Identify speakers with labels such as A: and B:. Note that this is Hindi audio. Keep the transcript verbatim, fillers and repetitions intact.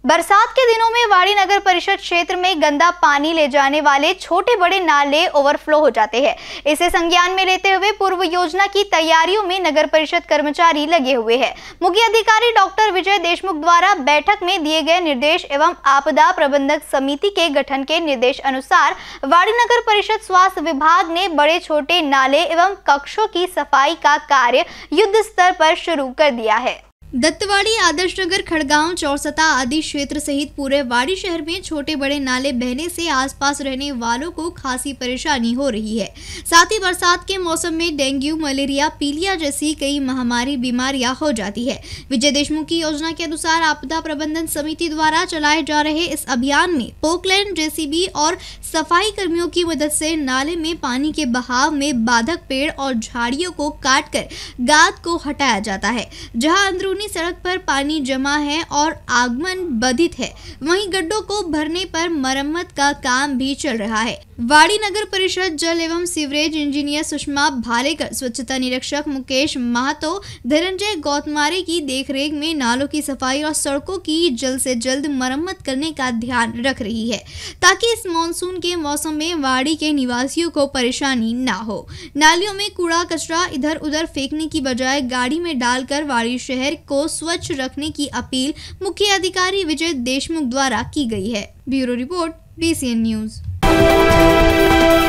A: बरसात के दिनों में वाड़ी नगर परिषद क्षेत्र में गंदा पानी ले जाने वाले छोटे बड़े नाले ओवरफ्लो हो जाते हैं। इसे संज्ञान में लेते हुए पूर्व योजना की तैयारियों में नगर परिषद कर्मचारी लगे हुए हैं। मुख्य अधिकारी डॉक्टर विजय देशमुख द्वारा बैठक में दिए गए निर्देश एवं आपदा प्रबंधक समिति के गठन के निर्देश अनुसार वाड़ी नगर परिषद स्वास्थ्य विभाग ने बड़े छोटे नाले एवं कक्षों की सफाई का कार्य युद्ध स्तर पर शुरू कर दिया है। दत्तवाड़ी, आदर्श नगर, खड़गांव, चौरसता आदि क्षेत्र सहित पूरे वाड़ी शहर में छोटे बड़े नाले बहने से आसपास रहने वालों को खासी परेशानी हो रही है। साथ ही बरसात के मौसम में डेंगू, मलेरिया, पीलिया जैसी कई महामारी बीमारियां हो जाती है। विजय देशमुख की योजना के अनुसार आपदा प्रबंधन समिति द्वारा चलाए जा रहे इस अभियान में पोकलैंड, जेसीबी और सफाई कर्मियों की मदद से नाले में पानी के बहाव में बाधक पेड़ और झाड़ियों को काटकर गाद को हटाया जाता है। जहाँ अंदरूनी सड़क पर पानी जमा है और आगमन बाधित है, वहीं गड्ढों को भरने पर मरम्मत का काम भी चल रहा है। वाड़ी नगर परिषद जल एवं सीवरेज इंजीनियर सुषमा भालेकर, स्वच्छता निरीक्षक मुकेश महतो, धनंजय गौतमारे की देखरेख में नालों की सफाई और सड़कों की जल्द से जल्द मरम्मत करने का ध्यान रख रही है, ताकि इस मानसून के मौसम में वाड़ी के निवासियों को परेशानी ना हो। नालियों में कूड़ा कचरा इधर उधर फेंकने की बजाय गाड़ी में डालकर वाड़ी शहर को स्वच्छ रखने की अपील मुख्य अधिकारी विजय देशमुख द्वारा की गई है। Bureau report, D C N news.